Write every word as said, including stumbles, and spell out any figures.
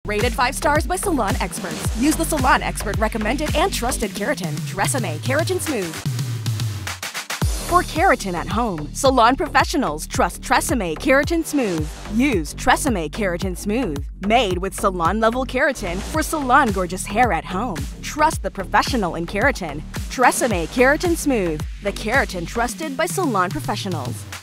Rated five stars by salon experts. Use the salon expert recommended and trusted keratin, TRESemmé Keratin Smooth. For keratin at home, salon professionals trust TRESemmé Keratin Smooth. Use TRESemmé Keratin Smooth. Made with salon-level keratin for salon gorgeous hair at home. Trust the professional in keratin. TRESemmé Keratin Smooth. The keratin trusted by salon professionals.